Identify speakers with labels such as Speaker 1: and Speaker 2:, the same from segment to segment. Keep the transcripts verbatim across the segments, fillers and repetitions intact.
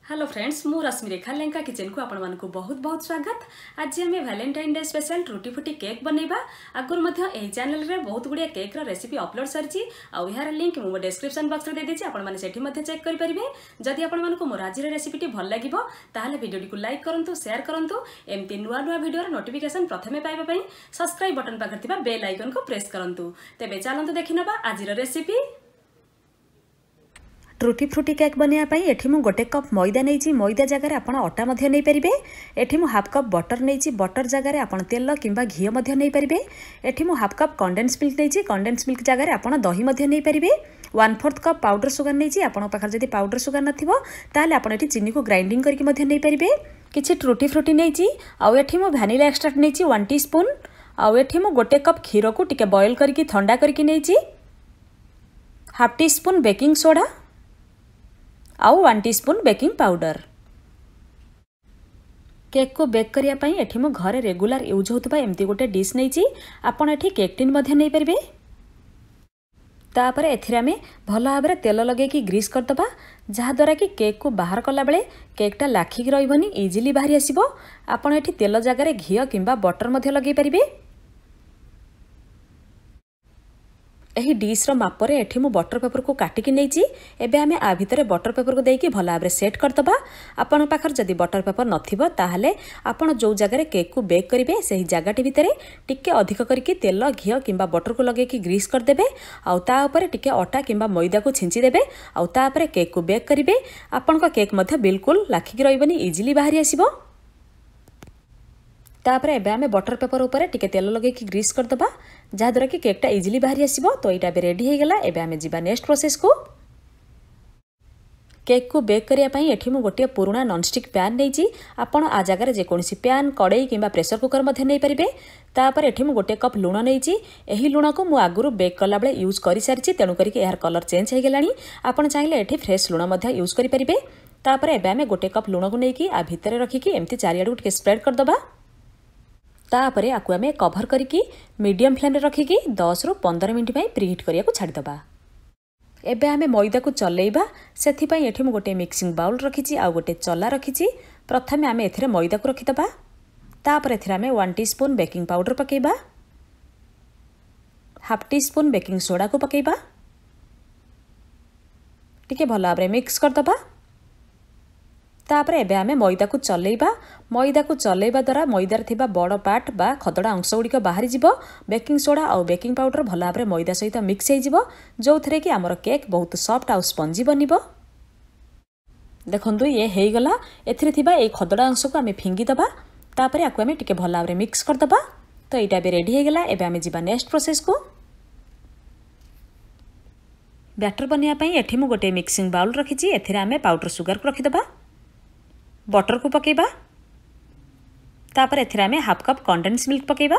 Speaker 1: Hello friends मु रश्मि रेखा Lenka kitchen को आपण मानकु बहुत बहुत स्वागत। आज आम वैलेंटाइन डे स्पेशल टूटी फूटी केक बनैबा। आगुर मध्य एही चैनल रे बहुत गुडिया केक रो रेसिपी अपलोड सरची आ यार लिंक मु डिस्क्रिप्शन बॉक्स रे दे देछि, आपण माने सेठी मध्ये चेक करि परिबे। जदि आपण मानकु मोर आज रे रेसिपी टी भल लागिबो ताहाले वीडियो को लाइक करंतु, शेयर करंतु। एमती नुवा नुवा वीडियो रो नोटिफिकेशन प्रथमे पाइबा पई सब्सक्राइब बटन पाखर थिबा बेल आइकन को प्रेस करंतु। तेबे चलंतु देखिनबा आज रो रेसिपी।
Speaker 2: टूटी फ्रूटी केक बनवाई एठी मु गोटे कप मैदा नहीं, मैदा जगह आप अटा नहीं पारे। एठी मु हाफ कप बटर नहीं, बटर जगह आप तेल किंबा घी नहीं पारे। एठी मु हाफ कप कंडेन्स मिल्क नहीं, कंडेन्स मिल्क जगह आप दही नहीं पारे। One fourth cup powder sugar नहीं, आप पाखे पाउडर सुगर नथिबो ताले आपण एठी चीनी को ग्राइंडिंग करके नहीं पारे। किछि टूटी फ्रूटी नहीं आउ एठी मु वैनिला एक्सट्रैक्ट नहीं वन टीस्पून। आउ एठी मु गोटे कप क्षीर को टिके बॉयल करके ठंडा करके नहीं, half teaspoon baking soda आउ one teaspoon baking powder. Cake को बेक करिया पई एठी मु घरे रेगुलर यूज होतबा एमती गोटे डिश नहीं, आपण एठी केक टिन मध्ये नहीं परिबे। तापर एथिरे आमे भल भाबरे तेल लगे कि ग्रीस करदबा, जहा द्वारा कि केक को बाहर कला बेले केकटा लाखिक रहिबनी, इजीली बाहरी आसीबो। आपण एठी तेल जगह घी किंबा बटर मध्ये लगे परिबे। एही डिश रो मापरे एठी मु बटर पेपर को काटिकी नहीं, एबे आमे आ भितरे बटर पेपर को देकी भल भाबरे सेट करदबा। आपण पाखर जदि बटर पेपर नथिबो ताहाले आपण जो जगह केक को बेक करिवे सेही जगहटी भितरे टिके अधिक करके तेल घी किंबा बटर को लगे कि ग्रीस कर देबे। आउ ता ऊपर टिके अटा किंबा मैदा को छिंची देबे। आउ ता ऊपर केक को बेक करिवे। आपण को केक मध्ये बिल्कुल लाखिक रहिबनी, इजीली बाहरी आसीबो। तापर एबे आमे बटर पेपर ऊपर टिके तेल लगे कि ग्रीस कर दबा, जहा द्वारा कि केकटा इजीली बाहरी आसीबो। तो एटा बे रेडी हे गेला। एबे आमे जिबा नेक्स्ट प्रोसेस को। केक को बेक करिया पई एठी मु गोटे पुराना नॉनस्टिक पैन नहीं, आपण आ जगह जे कोनसी पैन कड़ई किंबा प्रेशर कुकर मध्ये नहीं परिबे। तापर एठी मु गोटे कप लूण नहीं, एही लूण को मु आगुरु बेक कला बेले यूज करि सारिछि, तेनु करी के यार कलर चेंज हे गेलानी। आपण चाहिले एठी फ्रेश लूण मध्ये यूज करि परिबे। तापर एबे आमे गोटे कप लूण को नै कि आ भितरे रखि कि एम्ति चारियाडू टिके स्प्रेड कर दबा। तापरे आकु आमे कभर करिकी मीडियम फ्लेम रे रखिकी दस रु पंद्रह मिनिट पई प्रीहीट करिया को छाडी दबा। एबे आमे मैदा को चलेइबा, सेथि पई एठी मु गोटे मिक्सिंग बाउल रखिची आ गोटे चला रखिची। प्रथमे आमे एथिरे मैदा को रखि दबा। तापर एथिरे आमे वन टीस्पून बेकिंग पाउडर पकेइबा, हाफ टीस्पून बेकिंग सोडा को पकेइबा, टिके भल भाबरे मिक्स कर दबा। तापर एबे आमे मैदा को चलेइबा। मैदा को चलेइबा द्वारा मैदार थिबा बड़ पार्ट बा खदड़ा अंश गुड़िक बाहरी जिवो। बेकिंग सोडा और बेकिंग पाउडर भल भाबरे मैदा सहित मिक्स हो जिवो, जो थरे कि हमर केक बहुत सॉफ्ट और स्पंजी बनिबो। देखंतु ये हेई गला। एथिरे थिबा ए खदड़ा अंश को आमे फिंगी दबा। तापर आकु आमे टिके भल भाबरे मिक्स कर दबा। तो एटा बे रेडी हे गेला। एबे आमे जिबा नेक्स्ट प्रोसेस को। बैटर बनिया पई एठी मु गोटे मिक्सिंग बाउल रखिची, एथिरे आमे पाउडर सुगर को रखि दबा, बटर को पकेबा। तापर एथिरे आमे हाफ कप कंडेंस मिल्क पकेबा।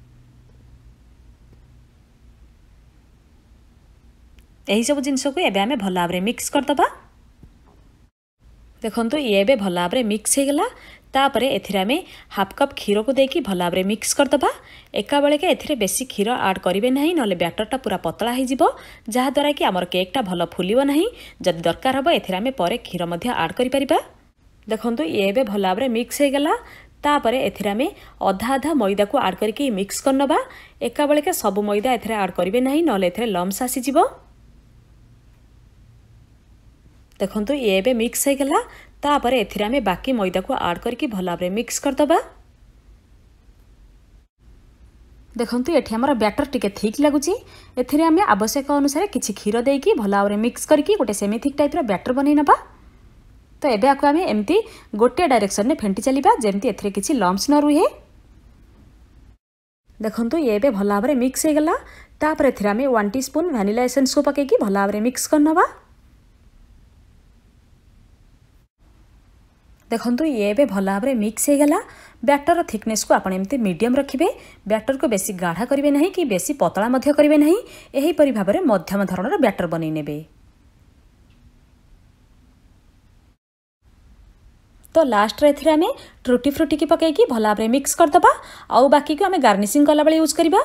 Speaker 2: एही सब जिंस को एबे आमे भल भाबरे मिक्स कर दबा। देखंतु ये एबे भल भाबरे मिक्स हे गेला। तापर एथिरे आमे हाफ कप क्षीर को देकी भल भाबरे मिक्स कर दबा। एका बेले के एथिरे बेसी क्षीर ऐड करिवे नाही, नले बैटरटा पूरा पतला हे जिवो, जहा द्वारा कि हमर केकटा भल फुलिबो नाही। जदि दरकार हबो एथिरे आमे परे क्षीर मध्ये ऐड करि परिबा। देखंतु ये बे भल भाबरे मिक्स हे गेला। तापर एथिरे आमे अधा अधा मैदा को ऐड करके मिक्स कर नबा। एका बेले के सब मैदा एथिरे ऐड करिवे नाही, नले एथिरे लम्स आसी जिवो। देखंतु ये बे मिक्स हे गेला। तापर एथिरे आमे बाकी मैदा को ऐड करके भल भाबरे मिक्स कर दबा। देखंतु एठी हमर बैटर टिके ठीक लागुची। एथिरे आमे आवश्यक अनुसार किछि क्षीर देकी भल भाबरे मिक्स करके गोटे सेमी थिक टाइप रा बैटर बनै नबा। तो एबे आकु आमे एमती गोटे डायरेक्शन ने फेंटी चलिबा, जेमती एथिरे किछि लम्स न रुहे। देखंतु ये एबे भल भाबरे मिक्स हे गेला। तापर एथिरे आमे वन टीस्पून वैनिला एसेंस को पकेकी भल भाबरे मिक्स करनबा। देखंतु ये एबे भल भाबरे मिक्स हे गेला। बैटर थिकनेस को आपण एमती मीडियम रखिबे। बैटर को बेसी गाढ़ा करिवे नाही कि बेसी पतला मध्य करिवे नाही, एही परि भाबरे मध्यम धरणर बैटर बनै नेबे। तो लास्ट रे एथिरे आमे टूटी फ्रूटी की पकेकी भल भाबरे मिक्स कर दबा। आउ बाकी को आमे गार्निशिंग कला बेले यूज करिबा।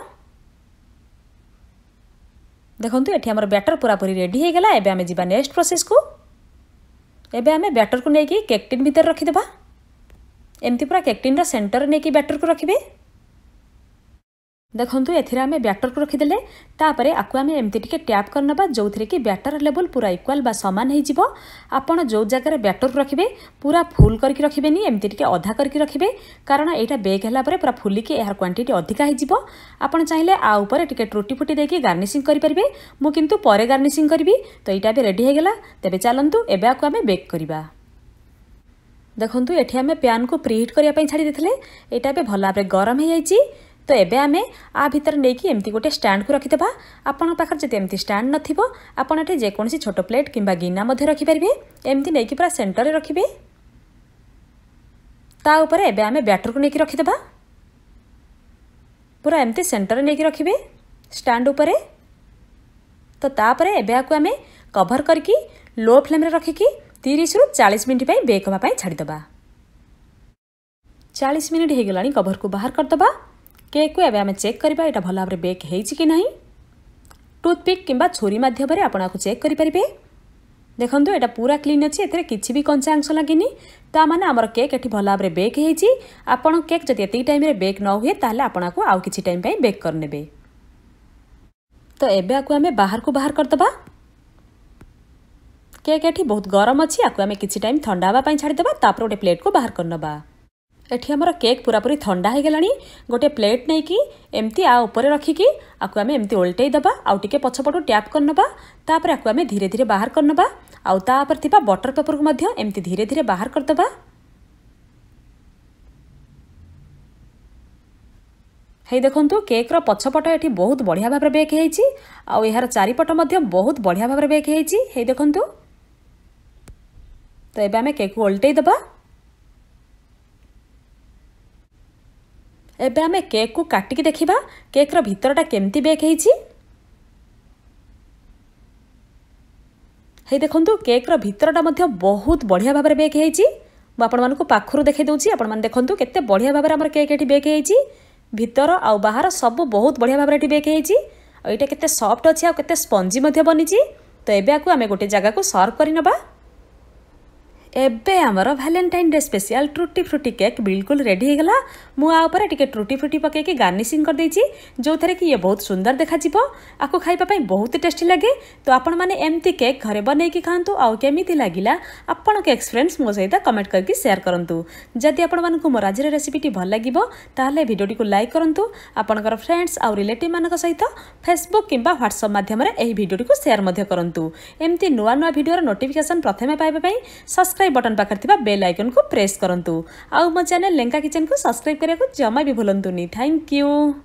Speaker 2: देखंतु एठी हमर बैटर पूरा पूरी रेडी हे गेला। एबे आमे जिबा नेक्स्ट प्रोसेस को। एबे आमे बैटर को लेकिन केक टिन भीतर रखिदेबा। एमती पूरा केक टिन सेंटर नहीं बैटर को रखिबे। देखंतु एथिरा आमे बैटर को रखिदेले तापरे आकु आमे एमती टिके टैप करनबा जो थरे कि बैटर लेवल पूरा इक्वल बा समान हो जिवो। आपण जो जगह बैटर को रखिबे पूरा फुल करके रखिबेनी, एमती टिके अधा करके रखिबे कारण एटा बेक हला परे पूरा फुलिकी यार क्वांटिटी अधिका हो जिवो। आपण चाहिले आ ऊपर टिके ट्रुटी फुटी देकी गार्निशिंग करि परिबे। मु किंतु परे गार्निशिंग करबी तो एटा बे रेडी हो गेला। तेबे चलंतु एबे आकु आमे बेक करिबा। देखंतु एठी आमे पैन को प्रीहीट करिया पई छाडी देथिले, एटा बे भला भाबरे गरम हो जाईची। तो एबे आमे आ भीतर नेकी एमती गोटे स्टैंड को रखिदेबा। आपण पाखर जति एमती स्टैंड नथिबो आपण एठी जे कोनसी छोटो प्लेट किंबा गिना मध्ये रखि परिबे। एमती नेकी पूरा सेंटर रे रखिबे। ता ऊपर एबे आमे बैटर को नेकी रखिदेबा। पूरा एमती सेंटर रे नेकी रखिबे स्टैंड ऊपर। तो तापरे एबे आकु आमे कवर करकी लो फ्लेम रे रखिकी तीस रु चालीस मिनिट पई बेक होबा पई छाडी देबा। चालीस मिनिट हो गलानी कवर को बाहर कर दबा। केक को एबे आमे चेक करबा एटा भला भाबरे बेक हेइछि कि नाही। टूथपिक किंबा छुरी माध्यम रे आपण आकु चेक करि परिबे। देखंतु एटा पूरा क्लीन अछि, एथरे किछि भी कंचा अंश लागिनी। ता माने हमर केक एठी भला भाबरे बेक हेइछि। आपण केक जति एति टाइम रे बेक न हुए ताले आपण आकु आउ किछि टाइम पई बेक कर नेबे। तो एबे आकु आमे बाहर को बाहर कर दबा। केक एठी बहुत गरम अछि, आकु आमे किछि टाइम ठंडा हवा पई छाडी देबा। तापर गोटे प्लेट को बाहर करनबा। एठी हमर केक पूरा पूरी ठंडा हो गलानी। गोटे प्लेट नहीं कि एमती आ ऊपर रखिकी आकु आमे एमती उल्टै दबा। आउ टिके पछपटो टैप करनबा। तापर आकु आमे धीरे धीरे बाहर करनबा। आउ तापर थिबा बटर पेपर को मध्य एमती धीरे धीरे बाहर कर दबा। हे देखंतु केक रो पछपट एठी बहुत बढ़िया भाबरे बेक हेइछि। आउ एहार चारिपट मध्य बहुत बढ़िया भाबरे बेक हेइछि। हे देखंतु। तो एबे आमे केक को उल्टै दबा। एबे आमे केक को काटिकी देखिबा केक रो भीतरटा केमती बेक हेइछि। हे देखंतु केक रो भीतरटा मध्य बहुत बढ़िया भाबरे बेक हेइछि। म आपण मानकु पाखरु देखै दउछि। आपण मान देखंतु केते बढ़िया भाबरे हमर केक एठी बेक हेइछि। भीतर आउ बाहर सब बहुत बढ़िया भाबरे एठी बेक हेइछि। आ एटा केते सॉफ्ट अछि आ केते स्पंजी मध्य बनिछि। तो एबे आकु आमे गोटे जगह को सर्व करि नबा। एबे आमर वैलेंटाइन डे स्पेशल ट्रुटी फ्रूटी केक बिल्कुल रेडी हो गला। मु आ ऊपर टिके ट्रुटी फ्रूटी पकेकी गार्निशिंग कर देछि जो थरे कि ये बहुत सुंदर देखा जिवो। आकु खाइबा पई बहुत टेस्टी लागे। तो आपण माने एमती केक घरे बनै कि खांतु आ केमिति लागिला आपण के एक्सपीरियंस मो सहित कमेंट करके शेयर करंतु। जदि आपण मानकु मोर आजर रेसिपीटी भल लागिवो ताहले भिडियोटी को लाइक करंतु। आपणकर फ्रेंड्स आ रिलेटिव मानक सहित फेसबुक किंबा व्हाट्सएप माध्यम रे एही भिडियोटी को शेयर मध्य करंतु। एमती नुआ नुआ भिडियोर नोटिफिकेशन प्रथमे पाइबा पई सब्सक्राइब बटन पाखर थिबा बेल आइकन को प्रेस करंतु। आउ मो चैनल लेंका किचन को सब्सक्राइब करिया को जमा भी भूलंतुनी। Thank you.